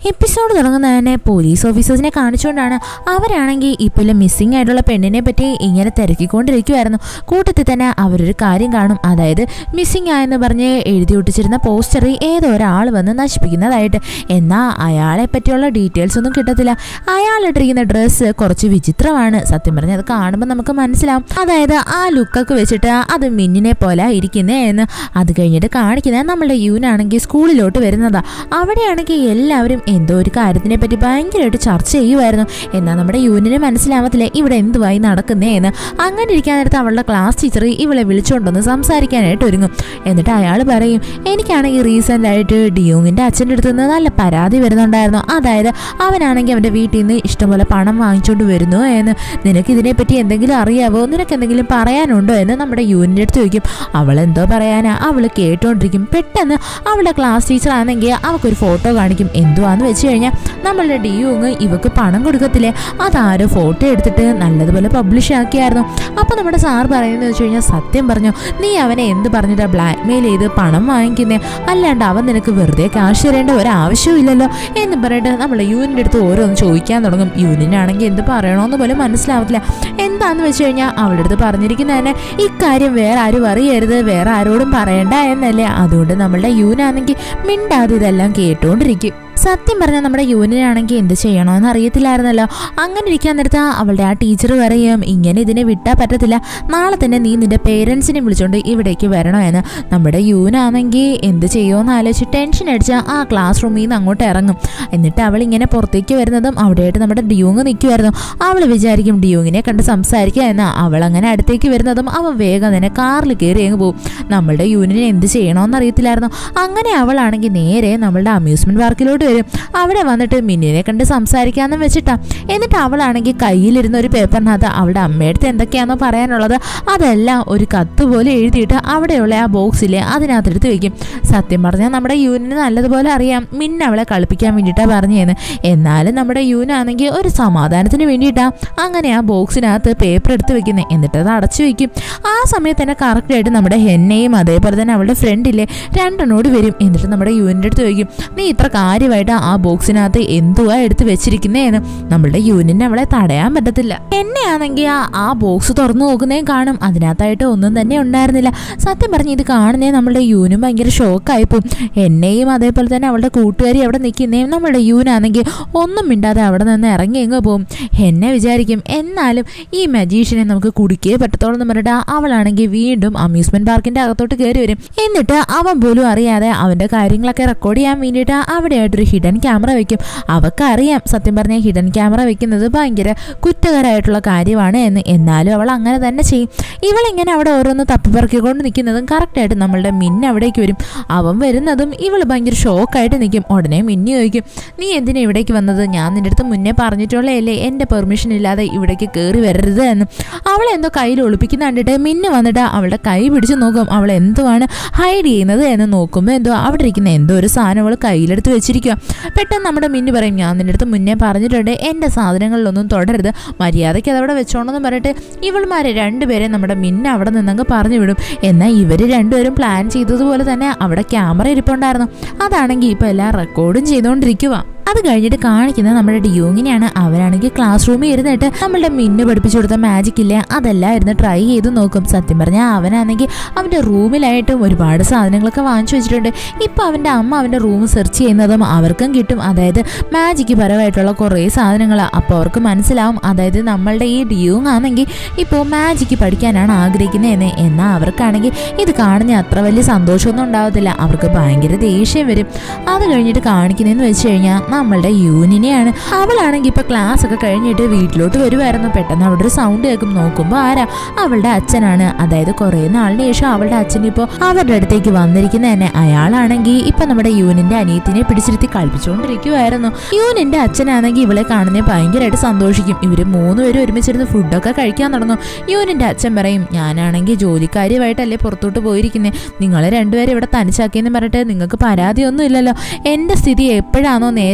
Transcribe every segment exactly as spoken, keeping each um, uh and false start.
Episode തുടങ്ങുന്നത് തന്നെ police ഓഫീസേഴ്സിനെ കാണിച്ചുകൊണ്ടാണ്. അവരാണെങ്കിൽ ഇപ്പോൾ മിസ്സിംഗ് ആയിട്ടുള്ള പെണ്ണിനെ പറ്റി ഇങ്ങനെ തിരക്കിക്കൊണ്ടിരിക്കുമായിരുന്നു. കൂട്ടത്തിൽ തന്നെ അവരൊരു കാര്യം കാണും. അതായത് മിസ്സിംഗ് ആയെന്ന് പറഞ്ഞ് എഴുതി ഒട്ടിച്ചിരുന്ന പോസ്റ്ററിൽ ഏതോ ഒരാൾ വന്ന് നശിപ്പിക്കുന്നതായിട്ട്. എന്നാൽ അയാളെ പറ്റിയുള്ള ഡീറ്റെയിൽസ് ഒന്നും കിട്ടത്തില്ല. അയാളിട്ടിരിക്കുന്ന ഡ്രസ്സ് കുറച്ച് വിചിത്രമാണ്. സത്യം പറഞ്ഞാൽ അത് കാണുമ്പോൾ നമുക്ക് മനസ്സിലാവും. അതായത് ആ ലുക്കൊക്കെ വെച്ചിട്ട് അത് മിന്നിനെ പോലെ ഇരിക്കുന്നേ എന്ന്. അത് കഴിഞ്ഞിട്ട് കാണിക്കുന്നത് നമ്മളുടെ യൂനാണെങ്കിൽ സ്കൂളിലോട്ട് വരുന്നതാ. അവിടെയാണെങ്കിൽ എല്ലാവരും എന്തോ ഒരു കാര്യത്തിനെ പറ്റി ഭയങ്കരമായിട്ട് ചർച്ച ചെയ്യുമായിരുന്നു. എന്നാൽ നമ്മുടെ യൂണിന് മനസ്സിലാവത്തില്ല ഇവിടെ എന്തുവായി നടക്കുന്നേ എന്ന്. അങ്ങനെ ഇരിക്കാൻ നേരത്ത് അവളുടെ ക്ലാസ് ടീച്ചർ ഇവളെ വിളിച്ചുകൊണ്ടൊന്ന് സംസാരിക്കാനായിട്ട് ഒരുങ്ങും. എന്നിട്ട് അയാൾ പറയും, എനിക്കാണെങ്കിൽ റീസെൻ്റ് ആയിട്ട് ഡിയോങ്ങിൻ്റെ അച്ഛൻ്റെ അടുത്ത് നിന്ന് നല്ല പരാതി വരുന്നുണ്ടായിരുന്നു. അതായത് അവനാണെങ്കിൽ അവൻ്റെ വീട്ടിൽ നിന്ന് ഇഷ്ടംപോലെ പണം വാങ്ങിച്ചുകൊണ്ട് വരുന്നു എന്ന്. നിനക്ക് ഇതിനെപ്പറ്റി എന്തെങ്കിലും അറിയാവോ, നിനക്ക് എന്തെങ്കിലും പറയാനുണ്ടോ എന്ന് നമ്മുടെ യൂണിൻ്റെ അടുത്ത് ചോദിക്കും. അവളെന്തോ പറയാനാ, അവൾ കേട്ടോണ്ടിരിക്കും. പെട്ടെന്ന് അവളുടെ ക്ലാസ് ടീച്ചർ ആണെങ്കിൽ അവൾക്കൊരു ഫോട്ടോ കാണിക്കും. എന്തുവാന്ന് വെച്ച് കഴിഞ്ഞാൽ നമ്മളുടെ ഡിയോങ് ഇവക്ക് പണം കൊടുക്കത്തില്ലേ, അതാരോ ഫോട്ടോ എടുത്തിട്ട് നല്ലതുപോലെ പബ്ലിഷ് ആക്കിയായിരുന്നു. അപ്പോൾ നമ്മുടെ സാർ പറയുന്നത് വെച്ച് കഴിഞ്ഞാൽ, സത്യം പറഞ്ഞു നീ അവനെ എന്ത് പറഞ്ഞിട്ടാ ബ്ലാക്ക് മെയിൽ ചെയ്ത് പണം വാങ്ങിക്കുന്നേ, അല്ലാണ്ട് അവൻ നിനക്ക് വെറുതെ കാശ് തരേണ്ട ഒരാവശ്യവും ഇല്ലല്ലോ എന്ന് പറഞ്ഞിട്ട് നമ്മളെ യൂണിൻ്റെ അടുത്ത് ഓരോന്ന് ചോദിക്കാൻ തുടങ്ങും. യൂണിനാണെങ്കിൽ എന്ത് പറയണമെന്ന് പോലും മനസ്സിലാവത്തില്ല. എന്താന്ന് വെച്ച് കഴിഞ്ഞാൽ അവളുടെ അടുത്ത് പറഞ്ഞിരിക്കുന്നത് തന്നെ ഇക്കാര്യം വേറെ ആരും അറിയരുത്, വേറെ ആരോടും പറയണ്ട എന്നല്ലേ. അതുകൊണ്ട് നമ്മളുടെ യൂനാണെങ്കിൽ മിണ്ടാതെ ഇതെല്ലാം കേട്ടോണ്ടിരിക്കും. സത്യം പറഞ്ഞാൽ നമ്മുടെ യൂണിനാണെങ്കിൽ എന്ത് ചെയ്യണമെന്ന് അറിയത്തില്ലായിരുന്നല്ലോ. അങ്ങനെ ഇരിക്കാൻ നേരത്ത് അവളുടെ ആ ടീച്ചർ പറയും, ഇങ്ങനെ ഇതിനെ വിട്ടാൽ പറ്റത്തില്ല, നാളെ തന്നെ നീ നിന്റെ പേരൻസിനെ വിളിച്ചോണ്ട് ഇവിടേക്ക് വരണോ എന്ന്. നമ്മുടെ യൂനാണെങ്കിൽ എന്ത് ചെയ്യുമെന്ന് ആലോചിച്ച് ടെൻഷൻ അടിച്ച് ആ ക്ലാസ് റൂമിൽ നിന്ന് അങ്ങോട്ട് ഇറങ്ങും. എന്നിട്ട് അവൾ ഇങ്ങനെ പുറത്തേക്ക് വരുന്നതും അവിടെയായിട്ട് നമ്മുടെ ഡിയോങ് നിൽക്കുമായിരുന്നു. അവൾ വിചാരിക്കും ഡിയോങ്ങിനെ കണ്ട് സംസാരിക്കുക എന്ന്. അവൾ അങ്ങനെ അടുത്തേക്ക് വരുന്നതും അവൻ വേഗം തന്നെ കാറിൽ കയറി അങ്ങ് പോകും. നമ്മളുടെ യൂണിനെ എന്ത് ചെയ്യണമെന്ന് അറിയത്തില്ലായിരുന്നു. അങ്ങനെ അവളാണെങ്കിൽ നേരെ നമ്മളുടെ അമ്യൂസ്മെന്റ് പാർക്കിലോട്ട് വരും. അവിടെ വന്നിട്ട് മിന്നിനെ കണ്ട് സംസാരിക്കാമെന്ന് വെച്ചിട്ടാ. എന്നിട്ട് അവളാണെങ്കിൽ കയ്യിലിരുന്ന ഒരു പേപ്പറിനകത്ത് അവളുടെ അമ്മയടുത്ത് എന്തൊക്കെയാണെന്നോ പറയാനുള്ളത് അതെല്ലാം ഒരു കത്ത് പോലെ എഴുതിയിട്ട് അവിടെയുള്ള ആ ബോക്സിലെ അതിനകത്തെടുത്ത് വെക്കും. സത്യം പറഞ്ഞാൽ നമ്മുടെ യൂനിന് നല്ലതുപോലെ അറിയാം മിന്ന അവളെ കളിപ്പിക്കാൻ വേണ്ടിയിട്ടാണ് പറഞ്ഞതെന്ന്. എന്നാലും നമ്മുടെ യൂനാണെങ്കിൽ ഒരു സമാധാനത്തിന് വേണ്ടിയിട്ടാ അങ്ങനെ ആ ബോക്സിനകത്ത് പേപ്പർ എടുത്ത് വെക്കുന്നത്. എന്നിട്ട് അത് അടച്ചു വെക്കും. ആ സമയത്ത് തന്നെ കറക്റ്റായിട്ട് നമ്മുടെ ഹെന്നയും അതേപോലെ തന്നെ അവളുടെ ഫ്രണ്ടില്ലേ രണ്ടെണ്ണോട് വരും. എന്നിട്ട് നമ്മുടെ യൂനിൻ്റെ അടുത്ത് ചോദിക്കും, നീ ഇത്ര കാര്യമായിട്ട് ആ ബോക്സിനകത്ത് എന്തുവാ എടുത്ത് വെച്ചിരിക്കുന്നേന്ന്. നമ്മളുടെ യൂണിന് അവളെ തടയാൻ പറ്റത്തില്ല. എന്നെയാണെങ്കിൽ ആ ബോക്സ് തുറന്നു നോക്കുന്നേയും കാണും അതിനകത്തായിട്ട് ഒന്നും തന്നെ ഉണ്ടായിരുന്നില്ല. സത്യം പറഞ്ഞ് ഇത് കാണുന്നേ നമ്മളുടെ യൂനും ഭയങ്കര ഷോക്കായിപ്പോവും. എന്നെയും അതേപോലെ തന്നെ അവളുടെ കൂട്ടുകാരി അവിടെ നിൽക്കുന്നേയും നമ്മളുടെ യൂനാണെങ്കിൽ ഒന്നും മിണ്ടാതെ അവിടെ നിന്ന് ഇറങ്ങി എങ്ങ് പോവും. എന്നെ വിചാരിക്കും എന്നാലും ഈ മജീഷ്യനെ നമുക്ക് കുടിക്കേ പറ്റത്തോളം എന്ന് പറഞ്ഞിട്ട് അവളാണെങ്കിൽ വീണ്ടും അമ്യൂസ്മെന്റ് പാർക്കിന്റെ അകത്തോട്ട് കയറി വരും. എന്നിട്ട് അവൻ പോലും അറിയാതെ അവന്റെ കാര്യങ്ങളൊക്കെ റെക്കോർഡ് ചെയ്യാൻ വേണ്ടിയിട്ട് അവിടെയായിട്ടൊരു ഹിഡൻ ക്യാമറ വെക്കും. അവൾക്കറിയാം സത്യം പറഞ്ഞാൽ ഹിഡൻ ക്യാമറ വെക്കുന്നത് ഭയങ്കര കുറ്റകരമായിട്ടുള്ള കാര്യമാണ് എന്ന്. എന്നാലും അവൾ അങ്ങനെ തന്നെ ചെയ്യും. ഇവളിങ്ങനെ അവിടെ ഓരോന്ന് തപ്പിപ്പറക്കിക്കൊണ്ട് നിൽക്കുന്നതും കറക്റ്റായിട്ട് നമ്മളുടെ മിന്ന അവിടേക്ക് വരും. അവൻ വരുന്നതും ഇവൾ ഭയങ്കര ഷോക്കായിട്ട് നിൽക്കും. ഉടനെ മിന്നി ചോദിക്കും, നീ എന്തിനാ ഇവിടേക്ക് വന്നത്? ഞാൻ നിൻ്റെ അടുത്ത് മുന്നേ പറഞ്ഞിട്ടുള്ളതല്ലേ എൻ്റെ പെർമിഷൻ ഇല്ലാതെ ഇവിടേക്ക് കയറി വരരുത് എന്ന്. അവളെ എന്തോ കയ്യിൽ ഒളിപ്പിക്കുന്ന കണ്ടിട്ട് മിന്ന വന്നിട്ട് അവളുടെ കൈ പിടിച്ച് നോക്കും. അവൾ എന്തുവാണ് ഹൈഡ് ചെയ്യുന്നത് എന്ന് നോക്കുമ്പോൾ എന്തോ അവിടെ ഇരിക്കുന്ന എന്തോ ഒരു സാധനം അവൾ കയ്യിലെടുത്ത് വെച്ചിരിക്കുക. പെട്ടെന്ന് നമ്മുടെ മിന്നു പറയും, ഞാൻ നിൻ്റെ അടുത്ത് മുന്നേ പറഞ്ഞിട്ടുണ്ട് എൻ്റെ സാധനങ്ങളിലൊന്നും തുടരുത്, മര്യാദയ്ക്ക് അതവിടെ വെച്ചോണ്ടെന്ന് പറഞ്ഞിട്ട് ഇവൾമാരെ രണ്ടുപേരെ നമ്മുടെ മിന്ന അവിടെ നിന്നങ്ങ് പറഞ്ഞു വിടും. എന്നാൽ ഇവർ രണ്ടുപേരും പ്ലാൻ ചെയ്തതുപോലെ തന്നെ അവിടെ ക്യാമറ ഇരിപ്പുണ്ടായിരുന്നു. അതാണെങ്കിൽ ഇപ്പോൾ എല്ലാം റെക്കോർഡും ചെയ്തുകൊണ്ടിരിക്കുക. അത് കഴിഞ്ഞിട്ട് കാണിക്കുന്നത് നമ്മുടെ ഡിയോങ്ങിനെയാണ്. അവരാണെങ്കിൽ ക്ലാസ് റൂമിൽ ഇരുന്നിട്ട് നമ്മളുടെ മിന്നു പഠിപ്പിച്ചു കൊടുത്ത മാജിക് ഇല്ലേ അതെല്ലാം ഇരുന്ന് ട്രൈ ചെയ്ത് നോക്കും. സത്യം പറഞ്ഞാൽ അവനാണെങ്കിൽ അവൻ്റെ റൂമിലായിട്ടും ഒരുപാട് സാധനങ്ങളൊക്കെ വാങ്ങിച്ചു വെച്ചിട്ടുണ്ട്. ഇപ്പോൾ അവൻ്റെ അമ്മ അവൻ്റെ റൂം സെർച്ച് ചെയ്യുന്നതും അവർക്കും കിട്ടും. അതായത് മാജിക്ക് പരമായിട്ടുള്ള കുറേ സാധനങ്ങളാണ്. അപ്പോൾ അവർക്ക് മനസ്സിലാവും അതായത് നമ്മളുടെ ഈ ഡിയോങ് ആണെങ്കിൽ ഇപ്പോൾ മാജിക്ക് പഠിക്കാനാണ് ആഗ്രഹിക്കുന്നതെന്ന്. എന്നാൽ അവർക്കാണെങ്കിൽ ഇത് കാണുന്ന അത്ര വലിയ സന്തോഷമൊന്നും ഉണ്ടാവത്തില്ല. അവർക്ക് ഭയങ്കര ദേഷ്യം വരും. അത് കഴിഞ്ഞിട്ട് കാണിക്കുന്നതെന്ന് വെച്ച് കഴിഞ്ഞാൽ നമ്മളുടെ യൂനിനെയാണ്. അവളാണെങ്കിൽ ഇപ്പൊ ക്ലാസ് ഒക്കെ കഴിഞ്ഞിട്ട് വീട്ടിലോട്ട് വരുമായിരുന്നു. പെട്ടെന്ന് അവിടെ ഒരു സൗണ്ട് കേൾക്കും. നോക്കുമ്പോൾ ആരാ? അവളുടെ അച്ഛനാണ്. അതായത് കുറെ നാളിന് ശേഷം അവളുടെ അച്ഛൻ ഇപ്പോൾ അവരുടെ അടുത്തേക്ക് വന്നിരിക്കുന്ന തന്നെ. അയാളാണെങ്കിൽ ഇപ്പൊ നമ്മുടെ യൂനിന്റെ അനിയത്തിനെ പിടിച്ചിരുത്തി കളിപ്പിച്ചുകൊണ്ടിരിക്കുവായിരുന്നു. യൂനിന്റെ അച്ഛനാണെങ്കിൽ ഇവളെ കാണുന്നേ ഭയങ്കരമായിട്ട് സന്തോഷിക്കും. ഇവര് മൂന്നുപേരും ഒരുമിച്ചിരുന്ന് ഫുഡൊക്കെ കഴിക്കാൻ തുടങ്ങും. യൂനിന്റെ അച്ഛൻ പറയും, ഞാനാണെങ്കിൽ ജോലിക്കാരിയുമായിട്ടല്ലേ പുറത്തോട്ട് പോയിരിക്കുന്നത്, നിങ്ങളെ രണ്ടുപേരും ഇവിടെ തനിച്ചാക്കിയെന്ന് പറഞ്ഞിട്ട് നിങ്ങൾക്ക് പരാതിയൊന്നും ഇല്ലല്ലോ, എന്റെ സ്ഥിതി എപ്പോഴാണോ നേരെ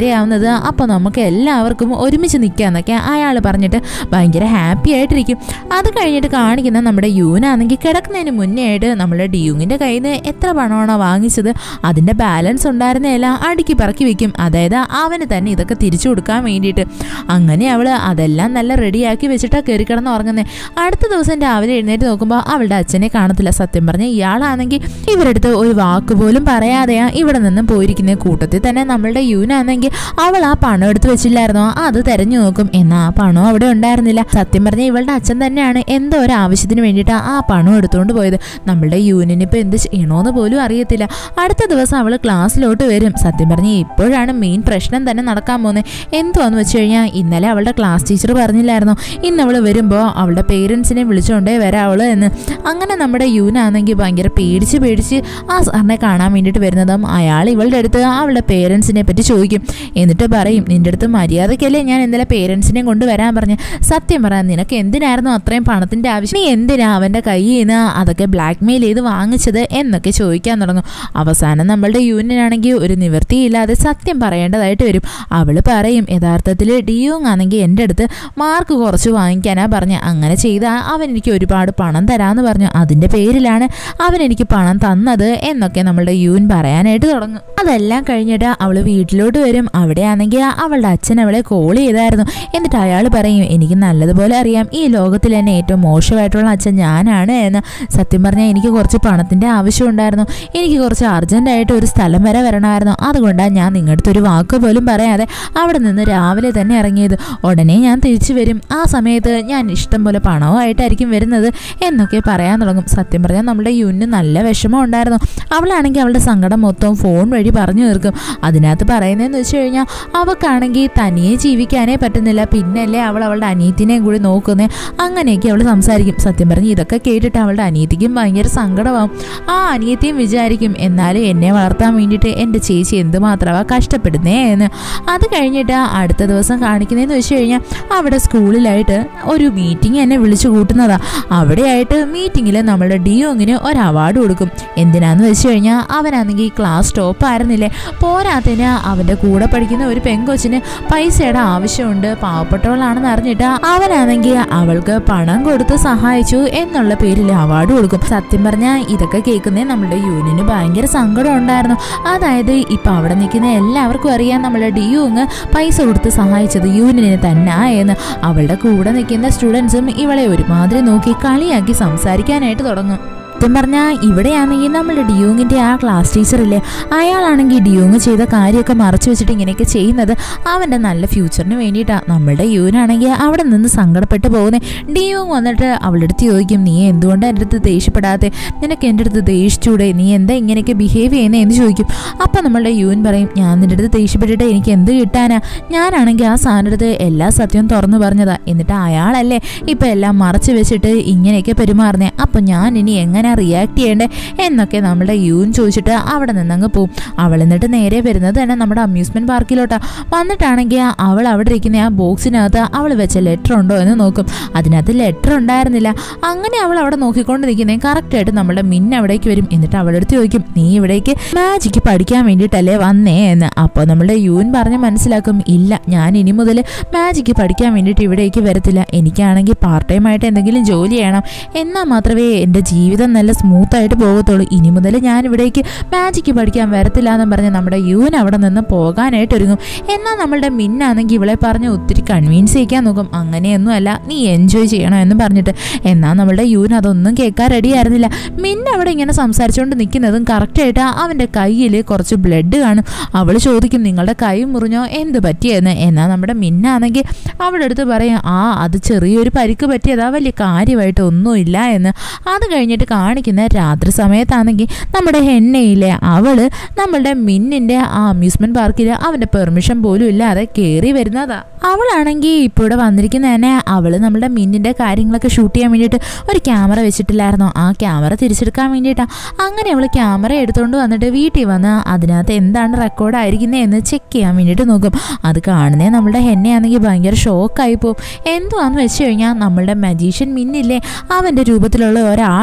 ആവുന്നത്, അപ്പോൾ നമുക്ക് എല്ലാവർക്കും ഒരുമിച്ച് നിൽക്കാമെന്നൊക്കെ അയാൾ പറഞ്ഞിട്ട് ഭയങ്കര ഹാപ്പി ആയിട്ടിരിക്കും. അത് കഴിഞ്ഞിട്ട് കാണിക്കുന്ന നമ്മുടെ യൂനാണെങ്കിൽ കിടക്കുന്നതിന് മുന്നേ ആയിട്ട് നമ്മുടെ ഡിയൂങ്ങിൻ്റെ കയ്യിൽ നിന്ന് എത്ര പണമാണോ വാങ്ങിച്ചത് അതിൻ്റെ ബാലൻസ് ഉണ്ടായിരുന്നതെല്ലാം അടുക്കി പറക്കി വെക്കും. അതായത് അവന് തന്നെ ഇതൊക്കെ തിരിച്ചു കൊടുക്കാൻ വേണ്ടിയിട്ട്. അങ്ങനെ അവൾ അതെല്ലാം നല്ല റെഡിയാക്കി വെച്ചിട്ടാണ് കയറി കിടന്ന് ഉറങ്ങുന്നത്. അടുത്ത ദിവസം രാവിലെ എഴുന്നേറ്റ് നോക്കുമ്പോൾ അവളുടെ അച്ഛനെ കാണത്തില്ല. സത്യം പറഞ്ഞ ഇയാളാണെങ്കിൽ ഇവരടുത്ത് ഒരു വാക്ക് പോലും പറയാതെയാണ് ഇവിടെ നിന്നും പോയിരിക്കുന്നത്. കൂട്ടത്തിൽ തന്നെ നമ്മളുടെ യൂനാണെങ്കിൽ അവൾ ആ പണം എടുത്ത് വെച്ചില്ലായിരുന്നോ അത് തെരഞ്ഞു നോക്കും. എന്നാൽ ആ പണം അവിടെ ഉണ്ടായിരുന്നില്ല. സത്യം പറഞ്ഞ ഇവളുടെ അച്ഛൻ തന്നെയാണ് എന്തോ ഒരു ആവശ്യത്തിന് വേണ്ടിയിട്ടാണ് ആ പണം എടുത്തുകൊണ്ട് പോയത്. നമ്മളുടെ യൂനിന് ഇപ്പോൾ എന്ത് ചെയ്യണമെന്ന് പോലും അറിയത്തില്ല. അടുത്ത ദിവസം അവൾ ക്ലാസ്സിലോട്ട് വരും. സത്യം പറഞ്ഞ് ഇപ്പോഴാണ് മെയിൻ പ്രശ്നം തന്നെ നടക്കാൻ പോകുന്നത്. എന്തുവാന്ന് വെച്ച് കഴിഞ്ഞാൽ ഇന്നലെ അവളുടെ ക്ലാസ് ടീച്ചർ പറഞ്ഞില്ലായിരുന്നോ ഇന്ന് അവൾ വരുമ്പോൾ അവളുടെ പേരൻസിനെ വിളിച്ചുകൊണ്ടേ വരാം അവൾ എന്ന്. അങ്ങനെ നമ്മുടെ യൂനാണെങ്കിൽ ഭയങ്കര പേടിച്ച് പേടിച്ച് ആ സാറിനെ കാണാൻ വേണ്ടിയിട്ട് വരുന്നതും അയാൾ ഇവളുടെ അടുത്ത് അവളുടെ പേരൻസിനെ പറ്റി ചോദിക്കും. എന്നിട്ട് പറയും, നിൻ്റെ അടുത്ത് മര്യാദയ്ക്കല്ലേ ഞാൻ ഇന്നലെ പേരൻസിനെ കൊണ്ട് വരാൻ പറഞ്ഞ്. സത്യം പറയാം, നിനക്ക് എന്തിനായിരുന്നു അത്രയും പണത്തിൻ്റെ ആവശ്യം? നീ എന്തിനാ അവൻ്റെ കയ്യിൽ നിന്ന് അതൊക്കെ ബ്ലാക്ക് മെയിൽ ചെയ്ത് വാങ്ങിച്ചത് എന്നൊക്കെ ചോദിക്കാൻ തുടങ്ങും. അവസാനം നമ്മളുടെ യൂണിയനാണെങ്കിൽ ഒരു നിവൃത്തിയില്ലാതെ സത്യം പറയേണ്ടതായിട്ട് വരും. അവൾ പറയും, യഥാർത്ഥത്തിൽ ഡിയോങ് ആണെങ്കിൽ എൻ്റെ അടുത്ത് മാർക്ക് കുറച്ച് വാങ്ങിക്കാനാ പറഞ്ഞ്. അങ്ങനെ ചെയ്താൽ അവൻ എനിക്ക് ഒരുപാട് പണം തരാമെന്ന് പറഞ്ഞു. അതിൻ്റെ പേരിലാണ് അവൻ എനിക്ക് പണം തന്നത് എന്നൊക്കെ നമ്മളുടെ യൂൻ പറയാനായിട്ട് തുടങ്ങും. അതെല്ലാം കഴിഞ്ഞിട്ട് അവൾ വീട്ടിലോട്ട് വരും. അവിടെയാണെങ്കിൽ അവളുടെ അച്ഛൻ അവളെ കോൾ ചെയ്തായിരുന്നു. എന്നിട്ട് അയാൾ പറയും, എനിക്ക് നല്ലതുപോലെ അറിയാം ഈ ലോകത്തിൽ തന്നെ ഏറ്റവും മോശമായിട്ടുള്ള അച്ഛൻ ഞാനാണ് എന്ന്. സത്യം പറഞ്ഞാൽ എനിക്ക് കുറച്ച് പണത്തിൻ്റെ ആവശ്യം ഉണ്ടായിരുന്നു. എനിക്ക് കുറച്ച് അർജൻറ്റായിട്ട് ഒരു സ്ഥലം വരെ വരണമായിരുന്നു. അതുകൊണ്ടാണ് ഞാൻ നിങ്ങളുടെ അടുത്ത് ഒരു വാക്ക് പോലും പറയാതെ അവിടെ നിന്ന് രാവിലെ തന്നെ ഇറങ്ങിയത്. ഉടനെ ഞാൻ തിരിച്ചു വരും. ആ സമയത്ത് ഞാൻ ഇഷ്ടം പോലെ പണവുമായിട്ടായിരിക്കും വരുന്നത് എന്നൊക്കെ പറയാൻ തുടങ്ങും. സത്യം പറഞ്ഞാൽ നമ്മുടെ യൂനിന് നല്ല വിഷമം ഉണ്ടായിരുന്നു. അവളാണെങ്കിൽ അവളുടെ സങ്കടം മൊത്തം ഫോൺ വഴി പറഞ്ഞു തീർക്കും. അതിനകത്ത് പറയുന്നതെന്ന് വെച്ച് കഴിഞ്ഞാൽ അവൾക്കാണെങ്കിൽ തനിയെ ജീവിക്കാനേ പറ്റുന്നില്ല, പിന്നല്ലേ അവൾ അവളുടെ അനിയത്തിനെയും കൂടി നോക്കുന്നത്. അങ്ങനെയൊക്കെ അവൾ സംസാരിക്കും. സത്യം പറഞ്ഞ് ഇതൊക്കെ കേട്ടിട്ട് അവളുടെ അനിയത്തിക്കും ഭയങ്കര സങ്കടമാവും. ആ അനിയത്തിയും വിചാരിക്കും, എന്നാലും എന്നെ വളർത്താൻ വേണ്ടിയിട്ട് എൻ്റെ ചേച്ചി എന്തുമാത്രമാണ് കഷ്ടപ്പെടുന്നേ എന്ന്. അത് കഴിഞ്ഞിട്ട് അടുത്ത ദിവസം കാണിക്കുന്നതെന്ന് വെച്ച് കഴിഞ്ഞാൽ അവിടെ സ്കൂളിലായിട്ട് ഒരു മീറ്റിംഗ് എന്നെ വിളിച്ചു കൂട്ടുന്നതാണ്. അവിടെയായിട്ട് മീറ്റിങ്ങിൽ നമ്മളുടെ ഡിയോങ്ങിന് ഒരു അവാർഡ് കൊടുക്കും. എന്തിനാന്ന് വെച്ച് കഴിഞ്ഞാൽ അവനാണെങ്കിൽ ക്ലാസ് ടോപ്പ് ആയിരുന്നില്ലേ, പോരാത്തതിന് അവൻ്റെ കൂടെ പഠിക്കുന്ന ഒരു പെങ്കൊച്ചിന് പൈസയുടെ ആവശ്യമുണ്ട്, പാവപ്പെട്ടവളാണെന്ന് അറിഞ്ഞിട്ട് അവനാണെങ്കിൽ അവൾക്ക് പണം കൊടുത്ത് സഹായിച്ചു എന്നുള്ള പേരിൽ അവാർഡ് കൊടുക്കും. സത്യം പറഞ്ഞാൽ ഇതൊക്കെ കേൾക്കുന്നേ നമ്മുടെ യൂനിന് ഭയങ്കര സങ്കടം ഉണ്ടായിരുന്നു. അതായത് ഇപ്പം അവിടെ നിൽക്കുന്ന എല്ലാവർക്കും അറിയാം നമ്മളുടെ ഡിയോങ് പൈസ കൊടുത്ത് സഹായിച്ചത് യൂനിനെ തന്നെ എന്ന്. അവളുടെ കൂടെ നിൽക്കുന്ന സ്റ്റുഡൻസും ഇവളെ ഒരുമാതിരി നോക്കി കളിയാക്കി സംസാരിക്കാനായിട്ട് തുടങ്ങും. സത്യം പറഞ്ഞാൽ ഇവിടെയാണെങ്കിൽ നമ്മുടെ ഡിയോങ്ങിൻ്റെ ആ ക്ലാസ് ടീച്ചറില്ലേ, അയാളാണെങ്കിൽ ഡിയോങ് ചെയ്ത കാര്യമൊക്കെ മറച്ചു വെച്ചിട്ട് ഇങ്ങനെയൊക്കെ ചെയ്യുന്നത് അവൻ്റെ നല്ല ഫ്യൂച്ചറിന് വേണ്ടിയിട്ടാണ്. നമ്മളുടെ യൂനാണെങ്കിൽ അവിടെ നിന്ന് സങ്കടപ്പെട്ട് പോകുന്നത്. ഡിയോങ് വന്നിട്ട് അവളുടെ അടുത്ത് ചോദിക്കും, നീ എന്തുകൊണ്ട് എൻ്റെ അടുത്ത് ദേഷ്യപ്പെടാതെ, നിനക്ക് എൻ്റെ അടുത്ത് ദേഷിച്ചൂടെ, നീ എന്താ ഇങ്ങനെയൊക്കെ ബിഹേവ് ചെയ്യുന്നത് എന്ന് ചോദിക്കും. അപ്പം നമ്മളുടെ യൂൻ പറയും, ഞാൻ നിൻ്റെ അടുത്ത് ദേഷ്യപ്പെട്ടിട്ട് എനിക്ക് എന്ത് കിട്ടാനാ, ഞാനാണെങ്കിൽ ആ സാറിൻ്റെ അടുത്ത് എല്ലാ സത്യവും തുറന്നു പറഞ്ഞതാ, എന്നിട്ട് അയാളല്ലേ ഇപ്പം എല്ലാം മറച്ചു വെച്ചിട്ട് ഇങ്ങനെയൊക്കെ പെരുമാറുന്നേ, അപ്പം ഞാൻ ഇനി എങ്ങനെ റിയാക്ട് ചെയ്യേണ്ടേ എന്നൊക്കെ നമ്മുടെ യൂൻ ചോദിച്ചിട്ട് അവിടെ നിന്നങ്ങ് പോവും. അവൾ എന്നിട്ട് നേരെ വരുന്നത് തന്നെ നമ്മുടെ അമ്യൂസ്മെൻറ്റ് പാർക്കിലോട്ടാണ്. വന്നിട്ടാണെങ്കിൽ അവൾ അവിടെ ഇരിക്കുന്ന ആ ബോക്സിനകത്ത് അവൾ വെച്ച ലെറ്റർ ഉണ്ടോ എന്ന് നോക്കും. അതിനകത്ത് ലെറ്റർ ഉണ്ടായിരുന്നില്ല. അങ്ങനെ അവൾ അവിടെ നോക്കിക്കൊണ്ട് നിൽക്കുന്നത് കറക്റ്റായിട്ട് നമ്മുടെ മിന്ന അവിടേക്ക് വരും. എന്നിട്ട് അവളുടെ അടുത്ത് ചോദിക്കും, നീ ഇവിടേക്ക് മാജിക്ക് പഠിക്കാൻ വേണ്ടിയിട്ടല്ലേ വന്നേ എന്ന്. അപ്പോൾ നമ്മുടെ യൂൻ പറഞ്ഞ് മനസ്സിലാക്കും, ഇല്ല ഞാൻ ഇനി മുതൽ മാജിക്ക് പഠിക്കാൻ വേണ്ടിയിട്ട് ഇവിടേക്ക് വരത്തില്ല, എനിക്കാണെങ്കിൽ പാർട്ട് ടൈം ആയിട്ട് എന്തെങ്കിലും ജോലി ചെയ്യണം, എന്നാൽ മാത്രമേ എൻ്റെ ജീവിതം നല്ല സ്മൂത്തായിട്ട് പോകത്തുള്ളൂ, ഇനി മുതൽ ഞാൻ ഇവിടേക്ക് മാജിക്ക് പഠിക്കാൻ വരത്തില്ല എന്നും പറഞ്ഞ് നമ്മുടെ യൂൻ അവിടെ നിന്ന് പോകാനായിട്ട് ഒരുങ്ങും. എന്നാൽ നമ്മളുടെ മിന്നാണെങ്കിൽ ഇവളെ പറഞ്ഞ് ഒത്തിരി കൺവീൻസ് ചെയ്യിക്കാൻ നോക്കും. അങ്ങനെയൊന്നും അല്ല, നീ എൻജോയ് ചെയ്യണം എന്ന് പറഞ്ഞിട്ട്. എന്നാൽ നമ്മളുടെ യൂൻ അതൊന്നും കേൾക്കാൻ റെഡി ആയിരുന്നില്ല. മിന്ന അവിടെ ഇങ്ങനെ സംസാരിച്ചുകൊണ്ട് നിൽക്കുന്നതും കറക്റ്റായിട്ട് അവൻ്റെ കയ്യിൽ കുറച്ച് ബ്ലഡ് കാണും. അവൾ ചോദിക്കും, നിങ്ങളുടെ കൈ മുറിഞ്ഞോ, എന്ത് പറ്റിയെന്ന്. എന്നാൽ നമ്മുടെ മിന്നാണെങ്കിൽ അവളുടെ അടുത്ത് പറയും, ആ അത് ചെറിയൊരു പരിക്ക് പറ്റിയതാ, വലിയ കാര്യമായിട്ട് ഒന്നുമില്ല എന്ന്. അത് കഴിഞ്ഞിട്ട് കാണിക്കുന്ന രാത്രി സമയത്താണെങ്കിൽ നമ്മുടെ ഹെന്നയിലെ അവള് നമ്മളുടെ മിന്നിൻ്റെ ആ അമ്യൂസ്മെൻറ്റ് പാർക്കിൽ അവൻ്റെ പെർമിഷൻ പോലും ഇല്ലാതെ കയറി വരുന്നതാ. അവളാണെങ്കിൽ ഇപ്പോൾ ഇവിടെ വന്നിരിക്കുന്ന തന്നെ അവൾ നമ്മളുടെ മിന്നിൻ്റെ കാര്യങ്ങളൊക്കെ ഷൂട്ട് ചെയ്യാൻ വേണ്ടിയിട്ട് ഒരു ക്യാമറ വെച്ചിട്ടില്ലായിരുന്നോ, ആ ക്യാമറ തിരിച്ചെടുക്കാൻ വേണ്ടിയിട്ടാണ്. അങ്ങനെ അവൾ ക്യാമറ എടുത്തുകൊണ്ട് വന്നിട്ട് വീട്ടിൽ വന്ന് അതിനകത്ത് എന്താണ് റെക്കോർഡായിരിക്കുന്നത് എന്ന് ചെക്ക് ചെയ്യാൻ വേണ്ടിയിട്ട് നോക്കും. അത് കാണുന്നേ നമ്മളുടെ ഹെന്നയാണെങ്കിൽ ഭയങ്കര ഷോക്കായി പോകും. എന്തുവാന്ന് വെച്ച് കഴിഞ്ഞാൽ നമ്മളുടെ മജീഷ്യൻ മിന്നില്ലേ, അവൻ്റെ രൂപത്തിലുള്ള ഒരാൾ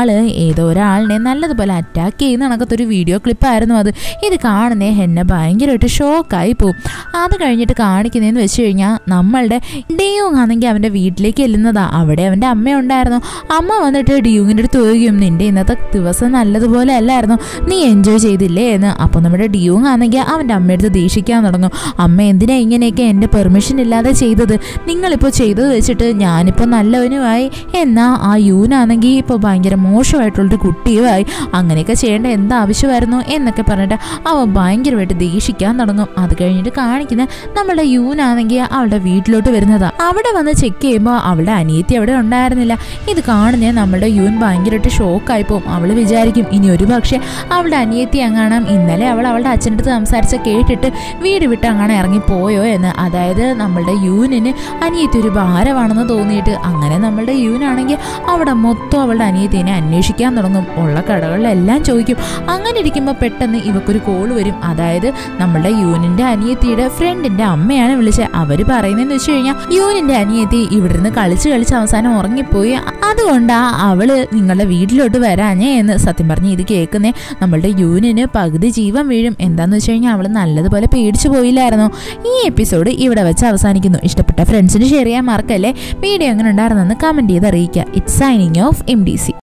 ഏതോ ഒരാളിനെ നല്ലതുപോലെ അറ്റാക്ക് ചെയ്യുന്ന കണക്കത്തൊരു വീഡിയോ ക്ലിപ്പായിരുന്നു അത്. ഇത് കാണുന്നേ എന്നെ ഭയങ്കരമായിട്ട് ഷോക്കായി പോവും. അത് കഴിഞ്ഞിട്ട് കാണിക്കുന്നതെന്ന് വെച്ച് കഴിഞ്ഞാൽ നമ്മളുടെ ഡിയൂങ് ആണെങ്കിൽ അവൻ്റെ വീട്ടിലേക്ക് ചെല്ലുന്നതാ. അവിടെ അവൻ്റെ അമ്മ ഉണ്ടായിരുന്നു. അമ്മ വന്നിട്ട് ഡിയൂങ്ങിൻ്റെ അടുത്ത് ചോദിക്കും, നിൻ്റെ ഇന്നത്തെ ദിവസം നല്ലതുപോലെ അല്ലായിരുന്നു, നീ എൻജോയ് ചെയ്തില്ലേ എന്ന്. അപ്പോൾ നമ്മുടെ ഡിയൂങ് ആണെങ്കിൽ അവൻ്റെ അമ്മയെടുത്ത് ദേഷിക്കാൻ തുടങ്ങും. അമ്മ എന്തിനാ ഇങ്ങനെയൊക്കെ എൻ്റെ പെർമിഷൻ ഇല്ലാതെ ചെയ്തത്? നിങ്ങളിപ്പോൾ ചെയ്തത് വെച്ചിട്ട് ഞാനിപ്പോൾ നല്ലവനുമായി, എന്നാൽ ആ യൂനാണെങ്കിൽ ഇപ്പോൾ ഭയങ്കര മോശമായിട്ടുള്ളൊരു കുട്ടിയുമായി. അങ്ങനെയൊക്കെ ചെയ്യേണ്ട എന്താവശ്യമായിരുന്നു എന്നൊക്കെ പറഞ്ഞിട്ട് അവൻ ഭയങ്കരമായിട്ട് ദേഷിക്കാൻ തുടങ്ങും. അത് കഴിഞ്ഞിട്ട് കാണിക്കുന്ന നമ്മളുടെ യൂനാണെങ്കിൽ അവളുടെ വീട്ടിലോട്ട് വരുന്നതാണ്. അവിടെ വന്ന് ചെക്ക് ചെയ്യുമ്പോൾ അവളുടെ അനിയത്തി അവിടെ ഉണ്ടായിരുന്നില്ല. ഇത് കാണുന്നേ നമ്മളുടെ യൂൻ ഭയങ്കരമായിട്ട് ഷോക്കായി പോകും. അവൾ വിചാരിക്കും ഇനി ഒരു പക്ഷേ അവളുടെ അനിയത്തി അങ്ങാണം ഇന്നലെ അവൾ അവളുടെ അച്ഛനടുത്ത് സംസാരിച്ച കേട്ടിട്ട് വീട് വിട്ട് അങ്ങനെ ഇറങ്ങിപ്പോയോ എന്ന്. അതായത് നമ്മളുടെ യൂനിന് അനിയത്തി ഒരു ഭാരമാണെന്ന് തോന്നിയിട്ട് അങ്ങനെ നമ്മളുടെ യൂനാണെങ്കിൽ അവിടെ മൊത്തം അവളുടെ അനിയത്തിനെ അന്വേഷിക്കാൻ തുടങ്ങും. ഉള്ള കടകളിലെല്ലാം ചോദിക്കും. അങ്ങനെ ഇരിക്കുമ്പോൾ പെട്ടെന്ന് ഇവക്കൊരു കോൾ വരും. അതായത് നമ്മളുടെ യൂനിൻ്റെ അനിയത്തിയുടെ ഫ്രണ്ടിൻ്റെ അമ്മയാണ് വിളിച്ചത്. അവർ പറയുന്നതെന്ന് വെച്ച് കഴിഞ്ഞാൽ യൂനിൻ്റെ അനിയത്തി ഇവിടെ നിന്ന് കളിച്ച് കളിച്ച് അവസാനം ഉറങ്ങിപ്പോയി, അതുകൊണ്ടാ അവള് നിങ്ങളുടെ വീട്ടിലോട്ട് വരാഞ്ഞേ എന്ന്. സത്യം പറഞ്ഞ് ഇത് കേൾക്കുന്നേ നമ്മളുടെ യൂനിന് പകുതി ജീവൻ വീഴും. എന്താന്ന് വെച്ച് കഴിഞ്ഞാൽ അവൾ നല്ലതുപോലെ പേടിച്ചു പോയില്ലായിരുന്നു. ഈ എപ്പിസോഡ് ഇവിടെ വെച്ച് അവസാനിക്കുന്നു. ഇഷ്ടപ്പെട്ട ഫ്രണ്ട്സിന് ഷെയർ ചെയ്യാൻ മറക്കല്ലേ. വീഡിയോ എങ്ങനെ ഉണ്ടായിരുന്നെന്ന് കമൻറ്റ് ചെയ്ത് അറിയിക്കുക. It's signing off M D C.